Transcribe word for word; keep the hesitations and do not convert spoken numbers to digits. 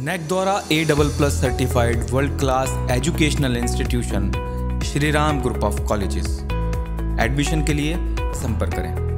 NAAC द्वारा A double plus certified world class educational institution Shri Ram group of colleges. Admission के लिए संपर्क करें।